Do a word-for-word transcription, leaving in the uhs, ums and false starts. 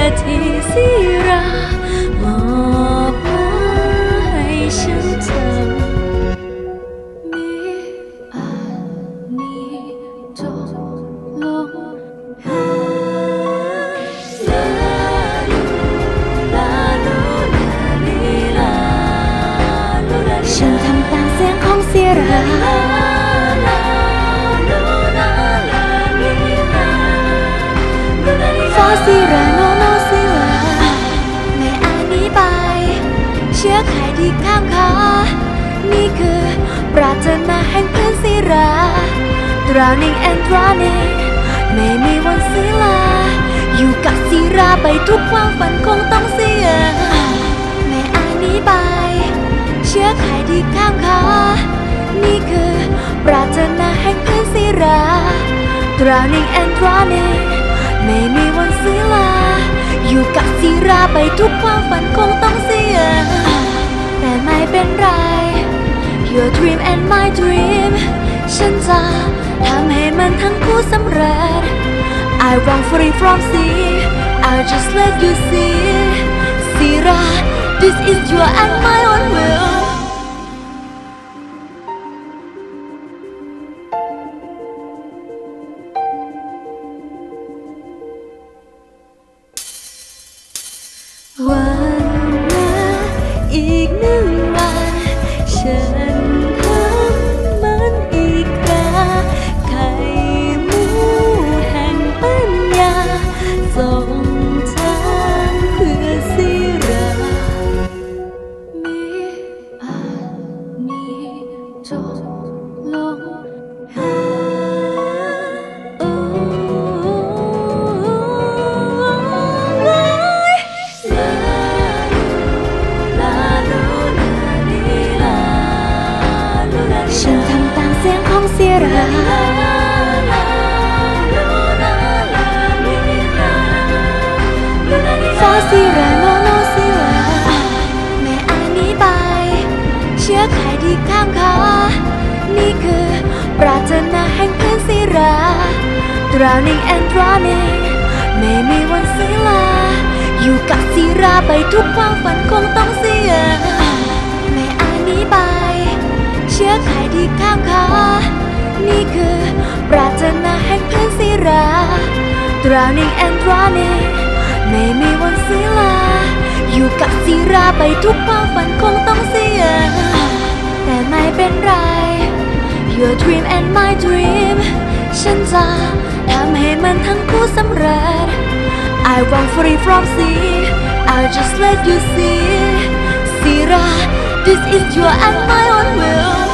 ที่สิราบอกว่าให้ฉันทำมิอาจมีจบลงหาลาลูลาลูลาลีลาลูลาฉันทำตามเสียงของสิราสิราโนโนสิลาไม่อาจหนีไปเชื่อใครที่ข้ามขานี่คือปรารถนาแห่งเพื่อนสิรา Drowning and drowning ไม่มีวันสิลาอยู่กับสิราไปทุกความฝันคงต้องเสียไม่อาจหนีไปเชื่อใครที่ข้ามขานี่คือปรารถนาแห่งเพื่อนสิรา Drowning and drowningไม่มีวันสิลาอยู่กับสิราไปทุกความฝันคงต้องเสียแต่ไม่เป็นไร Your dream and my dream ฉันจะทำให้มันทั้งคู่สำเร็จ I run free from sea I'll just let you see สิรา This is your and my own willวันละอีกหนึ่งวันฉันทำมันอีกคราไข่มูแห่งปัญญาส่งทางเพื่อสิรามิอาจมีจบลงหาฉันทำตามเสียงของสิรา For สิราโนโนสิลาไม่อาจหนีไปเชื่อใครที่ข้ามขานี่คือปรารถนาแห่งเพื่อนสิรา Drowning and drowning ไม่มีวันสิลาอยู่กับสิราไปทุกความฝันคงต้องเสียไม่อาจหนีไปเชื่อใครที่ข้ามขานี่คือปรารถนาแห่งเพื่อนสิรา Drowning and drowning ไม่มีวันสิลาอยู่กับสิราไปทุกความฝันคงต้องเสียแต่ไม่เป็นไร Your dream and my dream ฉันจะทำให้มันทั้งคู่สำเร็จ I run free from sea I'll just let you see สิรา This is your and my own will